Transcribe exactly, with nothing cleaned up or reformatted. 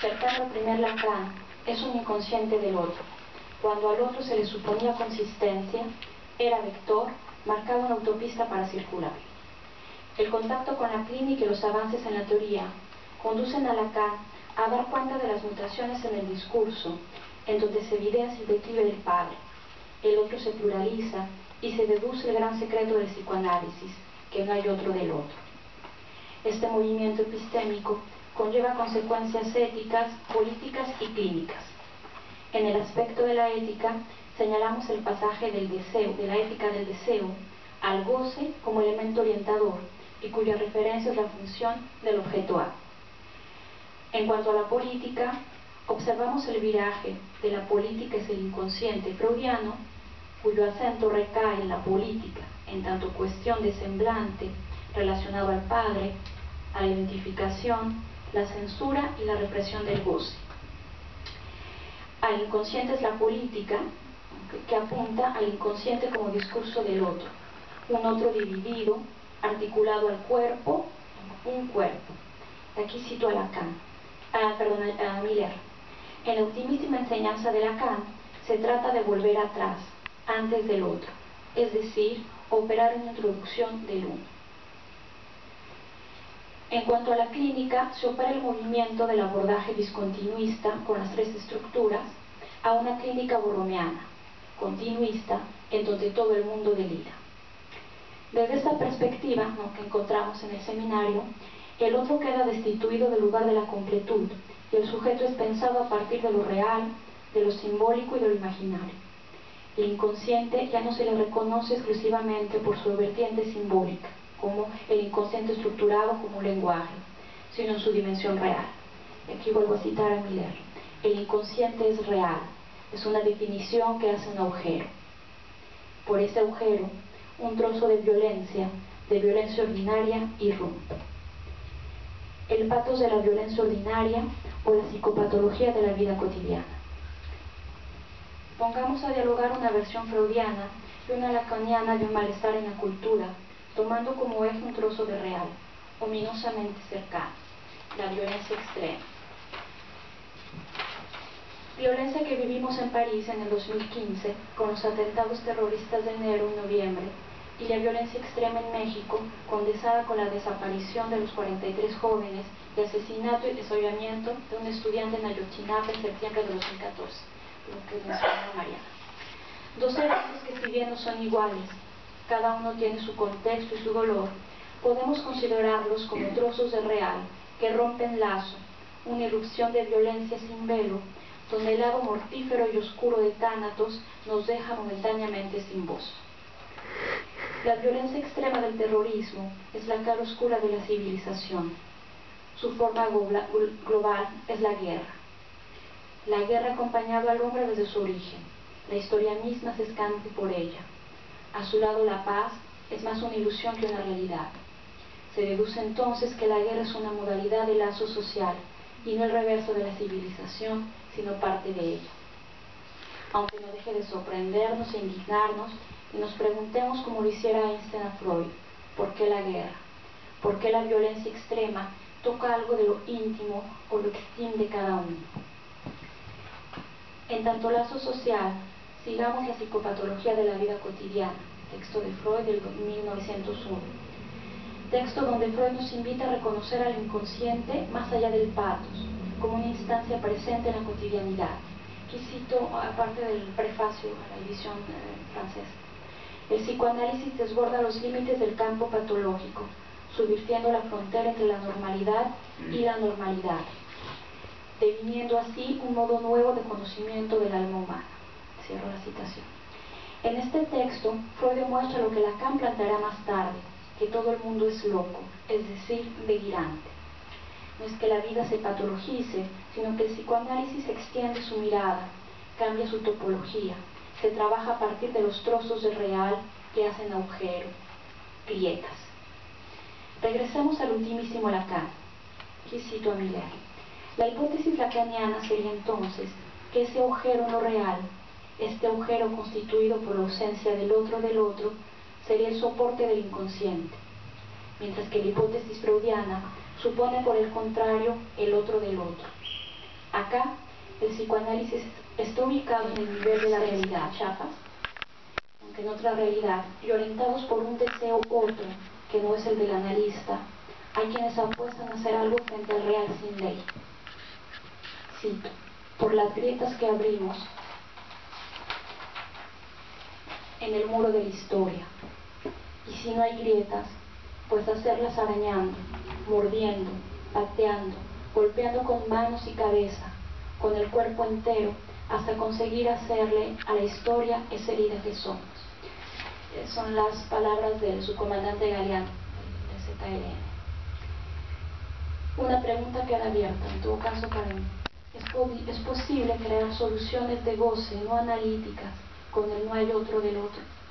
cercano al primer Lacan, es un inconsciente del otro. Cuando al otro se le suponía consistencia, era vector, marcaba una autopista para circular. El contacto con la clínica y los avances en la teoría conducen a Lacan a dar cuenta de las mutaciones en el discurso, en donde se evidencia el declive del padre. El otro se pluraliza y se deduce el gran secreto del psicoanálisis, que no hay otro del otro. Este movimiento epistémico conlleva consecuencias éticas, políticas y clínicas. En el aspecto de la ética, señalamos el pasaje del deseo, de la ética del deseo, al goce como elemento orientador, y cuya referencia es la función del objeto A. En cuanto a la política, observamos el viraje de la política es el inconsciente freudiano, cuyo acento recae en la política, en tanto cuestión de semblante relacionado al padre, a la identificación, la censura y la represión del goce. Al inconsciente es la política, que apunta al inconsciente como discurso del otro, un otro dividido, articulado al cuerpo, un cuerpo. Aquí cito a Lacan, a, perdón, a Miller. En la ultimísima enseñanza de Lacan, se trata de volver atrás, antes del otro, es decir, operar una introducción del uno. En cuanto a la clínica, se opera el movimiento del abordaje discontinuista con las tres estructuras a una clínica borromeana, continuista, en donde todo el mundo delira. Desde esta perspectiva, ¿no?, que encontramos en el seminario, el otro queda destituido del lugar de la completud y el sujeto es pensado a partir de lo real, de lo simbólico y de lo imaginario. El inconsciente ya no se le reconoce exclusivamente por su vertiente simbólica, como el inconsciente estructurado como un lenguaje, sino en su dimensión real. Aquí vuelvo a citar a Miller. El inconsciente es real, es una definición que hace un agujero. Por ese agujero, un trozo de violencia, de violencia ordinaria, irrumpe. El patos de la violencia ordinaria o la psicopatología de la vida cotidiana. Pongamos a dialogar una versión freudiana y una lacaniana de un malestar en la cultura, tomando como eje un trozo de real, ominosamente cercano, la violencia extrema. Violencia que vivimos en París en el dos mil quince, con los atentados terroristas de enero y noviembre, y la violencia extrema en México, condensada con la desaparición de los cuarenta y tres jóvenes y asesinato y desollamiento de un estudiante en Ayotzinapa en septiembre de dos mil catorce, lo que mencionaba Mariana. Dos eventos que, si bien no son iguales, cada uno tiene su contexto y su dolor, podemos considerarlos como trozos de real que rompen lazo, una irrupción de violencia sin velo, donde el lado mortífero y oscuro de Tánatos nos deja momentáneamente sin voz. La violencia extrema del terrorismo es la cara oscura de la civilización. Su forma global es la guerra. La guerra ha acompañado al hombre desde su origen. La historia misma se escande por ella. A su lado la paz es más una ilusión que una realidad. Se deduce entonces que la guerra es una modalidad de lazo social y no el reverso de la civilización, sino parte de ella. Aunque no deje de sorprendernos e indignarnos y nos preguntemos como lo hiciera Einstein a Freud, ¿por qué la guerra? ¿Por qué la violencia extrema toca algo de lo íntimo o lo extremo de cada uno? En tanto lazo social, sigamos la psicopatología de la vida cotidiana, texto de Freud del mil novecientos uno. Texto donde Freud nos invita a reconocer al inconsciente más allá del patos, como una instancia presente en la cotidianidad. Aquí cito, aparte del prefacio a la edición eh, francesa. El psicoanálisis desborda los límites del campo patológico, subvirtiendo la frontera entre la normalidad y la normalidad, definiendo así un modo nuevo de conocimiento del alma humana. Cierro la citación. En este texto, Freud demuestra lo que Lacan planteará más tarde, que todo el mundo es loco, es decir, delirante. No es que la vida se patologice, sino que el psicoanálisis extiende su mirada, cambia su topología, se trabaja a partir de los trozos de real que hacen agujero, grietas. Regresemos al ultimísimo Lacan. Aquí cito a Miller. La hipótesis lacaniana sería entonces que ese agujero no real, este agujero constituido por la ausencia del otro del otro, sería el soporte del inconsciente, mientras que la hipótesis freudiana supone por el contrario el otro del otro. Acá, el psicoanálisis está ubicado en el nivel de la realidad, chafas, aunque en otra realidad, y orientados por un deseo otro, que no es el del analista. Hay quienes apuestan a hacer algo frente al real sin ley. Cito: por las grietas que abrimos en el muro de la historia. Y si no hay grietas, pues hacerlas arañando, mordiendo, pateando, golpeando con manos y cabeza, con el cuerpo entero, hasta conseguir hacerle a la historia esa herida que somos. Eh, son las palabras del subcomandante Galeano, del Z L N. Una pregunta queda abierta, en todo caso, para mí. ¿Es, ¿Es posible crear soluciones de goce no analíticas con el no hay otro del otro?